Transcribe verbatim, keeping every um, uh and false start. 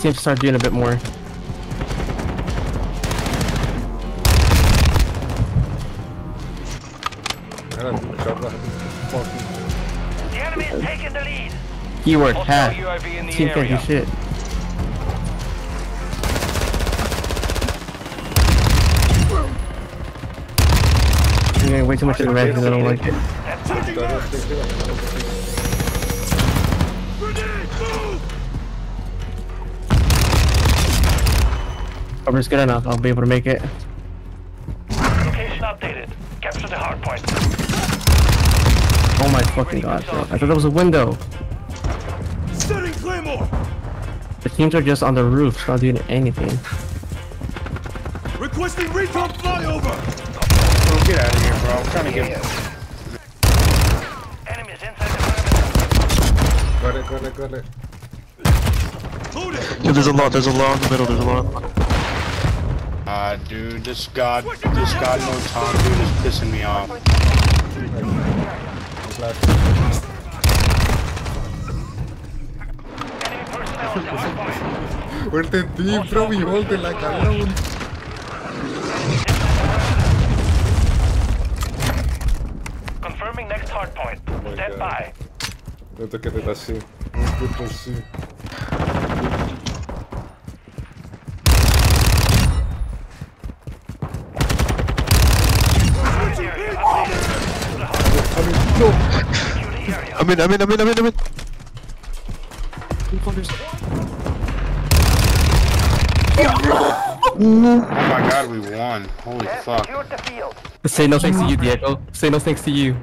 team start doing a bit more. The enemy is taking the lead. Keyword hat. Team can't do shit. I'm getting way too much in the red because I don't like it. Cover's good enough. I'll be able to make it. Location updated. Capture the hard point. Oh my fucking god, bro. I thought that was a window. Setting Claymore. The teams are just on the roofs, not doing anything. Requesting recon flyover. Bro, get out of here, bro. I'm trying to get. Enemies inside the perimeter. Got it, got it, got it. Yeah, there's a lot, there's a lot in the middle, there's a lot. Ah, uh, dude, this god, this god no Tom dude is pissing me off. Where's the team, bro? We hold it like alone. Confirming next hard point. Oh Stand by. Δεν το καίτε τα C. Δεν το C. I'm in, I'm in, I'm in, I'm in, I'm in. Oh my god, we won. Holy fuck. Secured the field. Say no thanks to you, Diego. Say no thanks to you.